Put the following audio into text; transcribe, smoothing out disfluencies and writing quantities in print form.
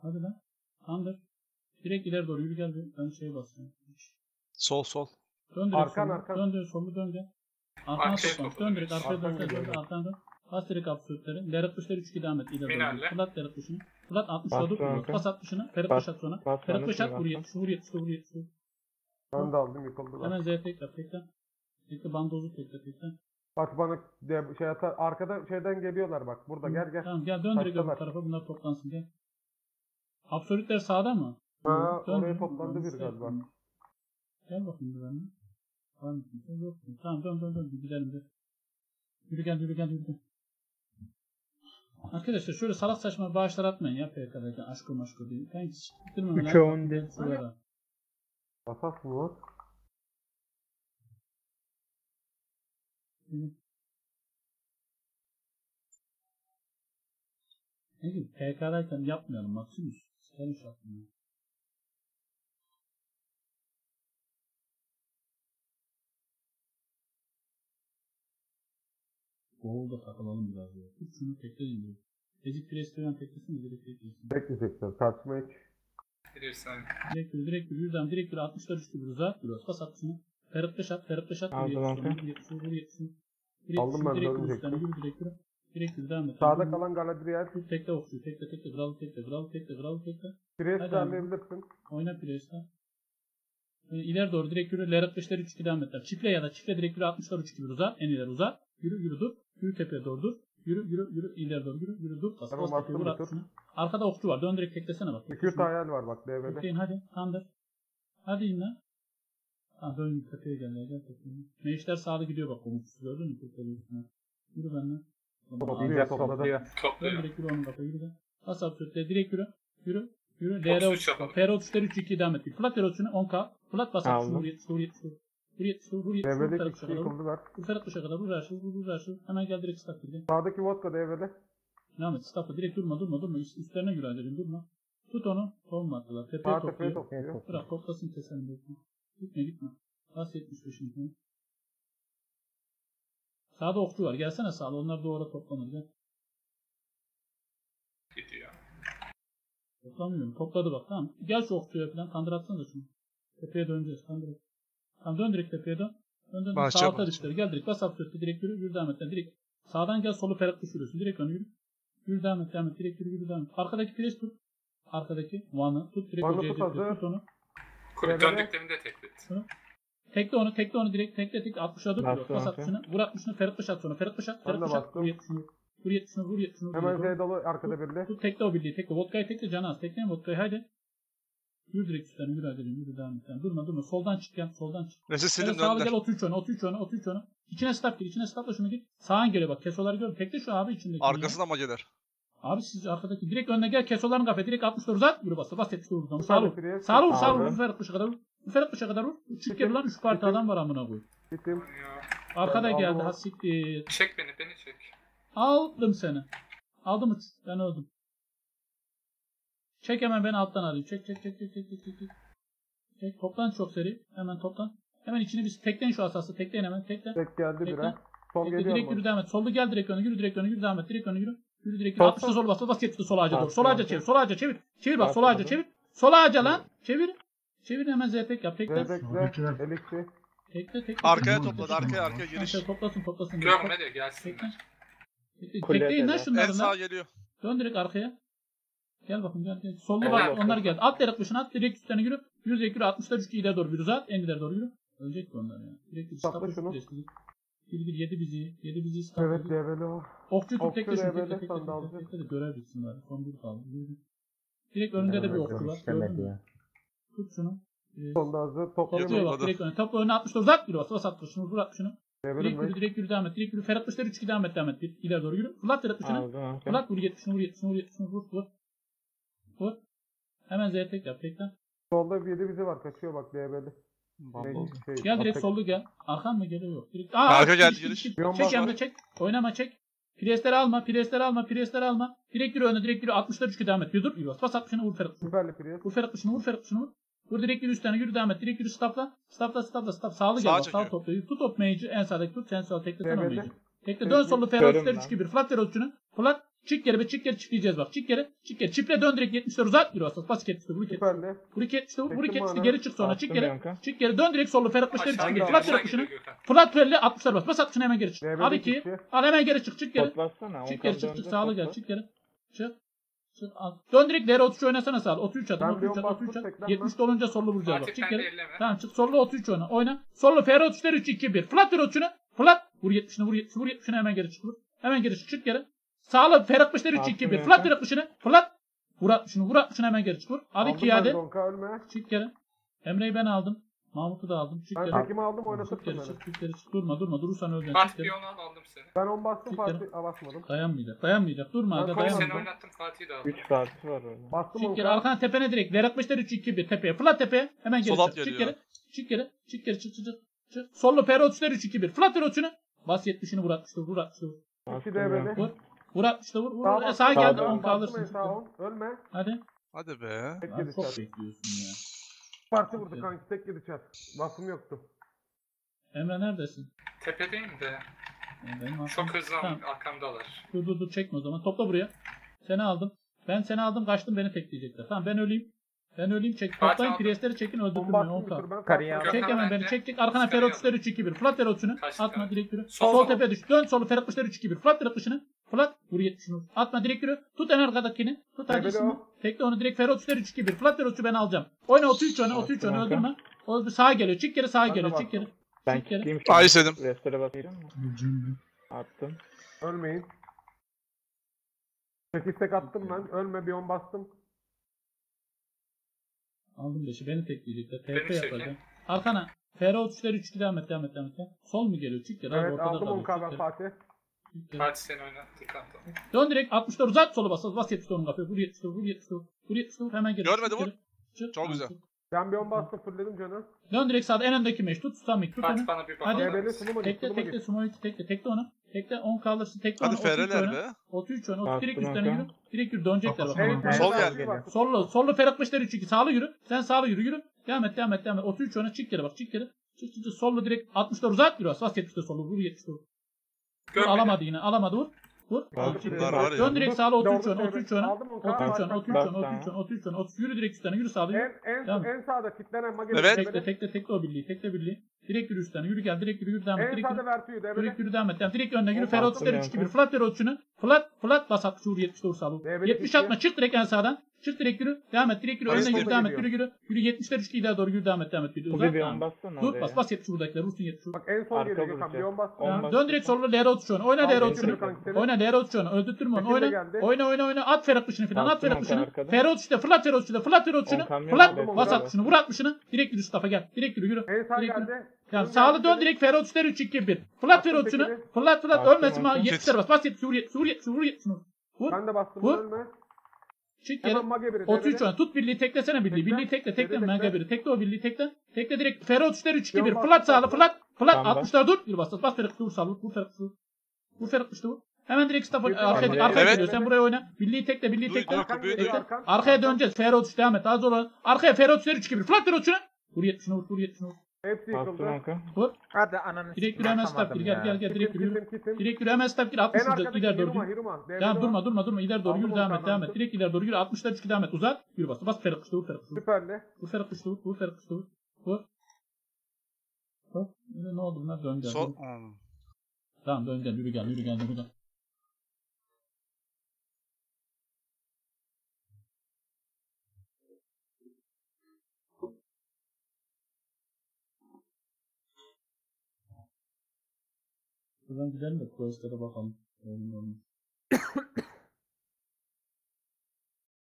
Hadi lan. Andır. Direkt ileri doğru yürü gel. Ben şeye basacağım. Sol. Dön direkt Arkan, solu. arkan. Dön direkt solu dön gel. Arkana Arkaya toplamış. topla. Dön direkt arkaya Arkan dön. geliyor. Dön arkana dön. Bas direkt absürtleri. Ler 60'ları 3 devam et. İleri Minarle. doğru. Fılat ler 60'ını. Fılat 60'la Bas dur. kanka. Bas 60'ını. Ferit Bas. Başat sonra. Bas, Ferit bas, Başat bas. vur 70. Vur 70. Vur 70. Ben de aldım yıkıldılar. Hemen Z tek yap. Tekten. Tekte bandozu tekten. Bak bana şey atar. Arkada şeyden geliyorlar bak. Burada gel. Tamam gel dön direkt öbür Taştalar. tarafa. Bunlar toplansın gel. Absolutler sağda mı? Ha, Dön, oraya dön. toplandı Dön, bir galiba. dön. Gel bakayım bir benimle. Var mı kimse? Yok. Tamam dön. Bir gidelim de. Yürü gel. Arkadaşlar şöyle salak saçma bağışlar atmayın ya PK'daki aşkı maşkı değil. Ben hiç bitirmem. 3'e 10 değil. Asas mı o? Ne gibi? PK'dayken yapmayalım Maximus. Sen iş yapmıyor. Goal'da takılalım biraz ya. Tut şunu tekleyin diyor. Ezik Prestör'den teklesin de direkt teklesin. Bekleyecekler. Tartışma hiç. Bir saniye. Direkt yürü. Yüzden direkt yürü. 60'lar üstü bir uzat. Biraz bas at şunu. Ferit Beşat. Aldım Vur kanka. yetsin. Aldım ben, Direkt dördüm yürü üstten. çektim. Yürü direkt yürü. Direkt yürü devam et. Sağda kalan Galadriel. Tekle okçu. Tekle. Kral tekle. Pires Hadi derleyebilirsin. Oyna Priest'e. İleri doğru direkt yürü. Ler 65'ler 3-2 devam etler. Çifle ya da çifle direkt yürü 60'lar 3-2 uzat. En ileri uzat. Yürü dur. Yürü tepeye doğru dur. Yürü. İleri doğru yürü dur. Bas Tamam, tepeye vur bastım, 60'ını. Arkada okçu var. Dön direkt teklesene bak. 200 hayal var bak DV'de. Bekleyin hadi. Tandır. Hadi in lan. Ha dön tepeye gel tepeye. Meşler sağlı gidiyor bak umutsuz gördün mü tepeye üstüne. Yürü benimle. İyice topladı. Dön Topluyor. direkt yürü onun kafaya yürü de. Bas absürtle direkt yürü. Yürü. 33 yapalım. PR33'ler 3-2 devam et. Flat PR33'ünü 10k. Flat bas Aldım. vur 70. DV'de kişi yıkıldılar. Bu Ferhat Paşa kadar vur aşağı. Hemen gel direkt staff girdi. Sağdaki vodka DV'de. Devam et staff'a direkt durma. Üstlerine yürü acele durma. Tut onu. Olma attılar. Tepeye Sağ tepeye topluyor. topluyor. Bırak toplasın keselim. Gitme. Bas 75'ini. Sağda okçu var. Gelsene sağda. Onlar doğru toplanır. Gel. Gidiyor. Toplamıyorum. Topladı bak tamam. Gel şu okçuya falan. Kandır atsanıza şunu. Tepeye döneceğiz. Kandır at. Tamam dön direkt tepeye dön. Dön. Sağ alta düşleri. Gel direkt bas absürtü. Direkt yürü devam et. Direkt. Sağdan gel solu Ferhat düşürüyorsun. Direkt onu yürü. Yürü devam et. Direkt yürü devam et. Arkadaki pres tut. Arkadaki Van'ı tut. Direkt Van'ı hocaya tut, hazır. tut onu. Döndüklerinde teklet. Tekle onu direkt tekle 60'a dur. Bastı Bas kanka. 60'ını. Vur 60'ını Ferhat Paşa at sonra. Ferhat Paşa. Ben de bastım. Vur 70'ini. Hemen Z dolu arkada belli. Tut tekle o bildiği. Tekle. Vodka'yı tekle canı az. Tekleyin vodka'yı haydi. Yürü direkt üstlerine yürü hadi. Yürü devam et. Durma. Soldan çık gel. Soldan çık. Resesledim Sağlı döndüler. gel 33 onu. İçine staff gir. İçine staffla şunu gir. Sağın geliyor bak. Kesoları gör. Tekle şu abi içindeki. Arkasında mageler. Abi siz arkadaki direkt önüne gel. Kesoların kafaya direkt 60'ları uzat. Yürü bas 70'leri vur. Bir Sağ tane vur. Priest. Sağ vur. Aldım. Ferhat Paşa kadar vur. Ferhat Paşa kadar vur. Çık gel lan 3 parti adam var amına koy. Gittim. Arkada Ben geldi. aldım. Ha siktir. Çek beni çek. Aldım seni. Aldım uç. Ben öldüm. Çek hemen beni alttan alayım. Çek. Çek. Toplan çok seri. Hemen toplan. Hemen içini biz tekleyin şu asası. Tekleyin hemen. Tekle. Tek geldi Tekle. bire. Son Tekle. geliyor Direkt mu? yürü devam et. Solda gel direkt öne. Yürü direkt öne. Yürü devam et. Direkt öne yürü. Yürü direkt. Sol, 60'ta sol bas. Bas 70'te sol ağaca doğru. Bas, Sol ağaca bas. çevir. Sol ağaca çevir. Çevir bak. Bas, Sol ağaca bas. çevir. Sol ağaca lan. Çevir. Çevir hemen ZP yap. Tekle. Zedek'le Elix'i. Tekle. Arkaya topladı. Arkaya giriş. Toplasın. Görme hadi gelsin. Tekle. Kuleye Tekleyin lan kadar. şunları En lan. sağ geliyor. Dön direkt arkaya. Gel bakın gel. Solda Allah bak onlar geldi. At direkt başına at direkt üstlerine yürü. Yürü 60'lar 3 ileri doğru bir uzat. En ileri doğru yürü. Ölecek ki onlar ya. Direkt Sapla şunu. Bir yedi bizi. Evet DV'li o. Okçu tut Okçu tekle şunu DV'de tekle. sandalcı. Tekle de görev bitsin bari. Son bir kaldı. Yürü. Direkt önünde de bir okçu var. Gördün mü? Tut şunu. Sonda hazır. Topluyor Topluyor. bak direkt önüne. Topla önüne 60'lar uzat yürü. Bas at şunu vur 60'ını. Direkt yürü devam et. Direkt yürü. Ferhat Paşa'da 3-2 devam et. Bir ileri doğru yürü. Fırlat Ferhat Paşa'nı. Aldım kanka. Fırlat vur 70'ini vur. Hemen Z tek yap tekten. Solda bir 7 bizi var. Kaçıyor bak DV'li. Gel direkt sollu gel. Arkan mı geliyor yok. Direkt... Arka geldi, giriş. giriş. Piyon Çek bas, Emre çek. Oynama çek. Presleri alma. Direkt yürü öne direkt yürü. 60'lar 3 devam et. Yürü. Bas 60'ını vur Ferhat. Süperli Priest. Vur Ferhat vur. Vur direkt yürü üstlerine yürü devam et. Direkt yürü stopla. Stop. Sağlı Sağa gel bak. Sağ çekiyor. topla. Tut mage'i en sağdaki tut. Sen sol tekle sen o DV'de. mage'i. Tekle dön sollu Ferhat Görüyorum 3 2 1. Flat Ferhat 3'ünü. Flat. Çık geri be, çık geri çiftleyeceğiz bak. Çık geri. Çık geri. Çiftle dön direkt 70'ler uzat. Yürü asas. Bas 70'ler. Vur 70'ler. Süperli. Vur 70'ler. Vur Çektim 70'ler. bana. Geri çık sonra. Çık Attım geri. Yonka. Çık geri. Dön direkt sollu Ferhat Başları çık Aşağı geri. gidiyor, Flat aşağı Ferhat Başını. gidiyor Gökhan. Flat Ferhat'le 60'lar bas. Bas 60'ını hemen geri çık. Devre Al iki 2'yi. kişi. Al hemen geri çık. Çık geri. Pot bassana. Çık Okan geri çık çık döndü, sağlı pot gel bas. çık geri. Çık. Çık al. Dön direkt değeri 33 oynasana sağ. 33 atın. Ben 33 bir at. on 33 at. bastım, teklenme. 70 dolunca sollu vuracağız bak. Fatih Çık sen de geri. elleme. Tamam çık sollu 33 oyna. Oyna. Sollu Ferhat 33'ler 3 2 1. Flat ver 33'ünü. Flat. Vur 70'ini vur 70'ini vur 70'ini hemen geri çık. Vur. Hemen geri çık. Çık geri. Sağlı Ferhat 63'ler 3 2 1. Attım Flat ver Yonka. 60'ını. Flat. Vur 60'ını vur 60'ını hemen geri çık. Vur. Hadi Aldım 2 ben hadi. Donka, ölme. Çık geri. Emre'yi ben aldım. Mahmut'u da aldım. Çık Ben geri. tekimi aldım Çık oynatırsın geri beni. çık. Çık geri çık. Durma durma. Durursan öleceksin. Çık Fatih geri. bir onu aldım seni. Ben 10 bastım Çık Fatih. geri. Basmadım. Dayanmayacak. Dayanmayacak. Durma Ben aga koyayım Seni dayanmayacak. oynattım Fatih'i de aldım. 3 Fatih var orada. Bastım Çık geri Donka. arkana tepene direkt. Ver 3 2 1 tepeye. Flat tepeye. Hemen geri Sol alt çık. Çık geliyor. geri. Çık geri. Çık geri. Çık çık çık. Çık. Sollu Ferro 3'ler 3 2 1. Flat ver 3'ünü. Bas 70'ini vur 60'ı vur 60'ı vur. İki Attım devreli. Yonka. Vur. Vur 60'ı vur. Vur. Sağ Sağa geldi Sağ 10 ol. kalırsın. Bastım sağ ol. Ölme. Hadi. Hadi be. Tek Abi yedi çok çat. bekliyorsun ya. Parti vurdu kanki. Tek yedi çat. Basım yoktu. Emre neredesin? Tepedeyim de. Benim aklım- Çok hızlı Tamam. arkamdalar. Dur çekme o zaman. Topla buraya. Seni aldım. Ben seni aldım kaçtım beni tekleyecekler. Tamam ben öleyim. Ben öleyim çek. Fatih Toplayın aldım. Priestleri çekin Bomba öldürtmeyin attım 10 bir kal. tur ben. Kariyer. kalktım. Çek hemen beni bence. çek. Arkana Çıkar Ferhat ya. 3'ler 3 2 1. Flat Ferhat 3'ünü. Kaçtı Atma abi. direkt yürü. Sol, Sol sol. tepeye düş. Dön solu Ferhat 3'ler 3 2 1. Flat Ferhat 3'ünü. Flat. Vur 70'ini. Atma direkt yürü. Tut en arkadakini. Tut Tepede acısını. o. Tekle onu direkt Ferhat 3'ler 3 2 1. Flat Ferhat 3'ü ben alacağım. Oyna 33 oyna 33 oyna Attım öldürme. O sağa geliyor. Çık geri sağa Ben de geliyor. Çık bastım. geri. Ben Çık geri. kitleyeyim Ay istedim. Restore basayım mı? Attım. Ölmeyin. 8 tek attım ben. Ölme bir 10 bastım. Aldım 5'i. Beni tekleyecekler. Beni TP çekin. yapacağım. Arkana. Ferhat 3'ler 3 2 devam et devam et devam et. Sol mu geliyor? Çık geri. Abi Evet ortada aldım 10 kalıyor. ben Çık geri. Fatih. Çık geri. Fatih seni oynattı. Tamam. Dön direkt 60'lar uzat solu bas. Bas 70'de onun kapıyı. Vur 70'de vur 70'de vur. Vur 70'de vur hemen geri. Görmedim, Çık vur. geri. Çık. Çok güzel. Çık. Ben bir 10 bastım fırladım canı. Dön direkt sağda en öndeki meş. Tut Samik. Tut Fatih hemen. bana bir Hadi. bakalım. Develi sunuma git. Tekle Sunuma tekle git. sumoyu tekle. Tekle onu. Tekle 10 kalırsın. Tekle onu. Hadi 33 Ferreler oyna. be. 33 oyna. Bastım 30 direkt üstüne Hakan. yürü. Direkt yürü. Dönecekler bak. Evet, Tamam. Sol evet, gel. bastım. Sollu Ferhat Başlar 3 2. Sağlı yürü. Sen sağlı yürü yürü. Devam et devam et devam et. 33 oyna. Çık geri bak. Çık geri. Çık çık çık. Sollu direkt 60'lar uzat yürü. Bas 70'de sollu. Vur 70'de vur. Gör beni. Alamadı yine. Alamadı vur. Vur. Aldım. Çık Bunlar geri. var ya. Dön direkt sağlı 33 oyna. Doğru, 33 oyna. aldım onu. 33 oyna. 33 Bas, oyna. 33 oyna. 33 oyna. 30 yürü direkt üstüne. Yürü sağlı yürü. En sağda kitlenen mage. Evet. Tekle o birliği. Tekle birliği. Direkt yürü üstüne. Yürü gel. Direkt yürü devam et. En Direkt sağda yürü. vertiyor Direkt develi. yürü devam et. Direkt önüne yürü. O Ferhat bastım 3 2 1. yani. Flat ver 3'ünü. Flat bas 60 vur 70'de vur sağlı. Develi 70 gitti. atma. Çık direkt en sağdan. Çık direkt yürü. Devam et. Direkt yürü. Hadi Önüne yürü. solda Devam et. geliyor. Yürü. Yürü 70'ler 3 ileri doğru yürü. Devam et. Bu Uzat. bir Tamam. 10 bassana Dur oraya. bas 70 vurdaklar. Vursun 70 vur. Bak en son Arka geliyor Gökhan. vuracak. Bir 10 bastım. On bas. Dön direkt solda Lera 33 oyna. Oyna Lera Aldım 33'ünü. yürü kanka. Oyna Lera 33'ünü. Öldürtme onu. Tekin de Oyna. geldi. Oyna. At Ferhat Başını falan. At Bastım Ferhat Başını. arkada. Ferhat 33'te. Flat Ferhat 33'te. Flat Ferhat 33'ünü. On kamyon Flat aldım, bas bravo. 60'ını. Vur 60'ını. Direkt yürü Mustafa gel. Direkt yürü. En sağ Direkt yürü. geldi. Tamam Ön sağlı geldi dön seni. direkt Ferhat 3'ler 3 2 1. Flat Attım Ferhat 3'ünü. tekini. Flat Attım, ölmesin ha. attım. 70'ler bas. Bas 70 vur 70 vur 70 vur 70 vur. Vur. Ben de bastım. Vur. Ölme. Çık geri. Hemen mage biri. 33 develi. oyna. Tut birliği teklesene birliği. Tekle. Birliği tekle. Tekle Tekle, mega tekle. biri. Tekle o birliği tekle. Tekle direkt Ferhat 3'ler 3 2 1. Yan Flat bastım, sağlı bastım. flat. Flat Tamam, 60'lar dur. Yürü bas. Bas Ferhat vur sağlı. Vur Ferhat vur. Vur Ferhat vur. Hemen direkt staff Tekle, arkaya tekle. arkaya Evet. geliyor. Sen buraya oyna. Birliği tekle. Birliği Duy, tekle. duy. Arkan Büyüdü. geliyor, Tekle. arkan. Arkaya döneceğiz. Ferhat 3 devam et. Az olan. Arkaya Ferhat 3'ler 3 2 1. Flat Ferhat 3'ünü. Vur 70'ini vur. Vur 70'ini vur. Hepsi Bastım yıkıldı. Hakan. Vur. Hadi ananı Direkt yürü hemen staff gir. Gel direkt yürü. Kitim. Direkt yürü hemen staff gir. En 60 vuracak. arkadaki İleri doğru. Hiruma Yürü. Hiruma. Develi Tamam o. durma. İleri doğru Aldım yürü onu, devam et. tamam. Direkt ileri doğru yürü. 60'lar 3 devam et. Uzat. Yürü bas. Bas Ferhat vur. Ferhat vur. Süperli. Vur Ferhat vur. Vur Ferhat vur. Vur. Hop. Ne oldu bunlar? Dön gel. Sol. Tamam dön gel. Yürü gel. Buradan gidelim de quest'lere bakalım.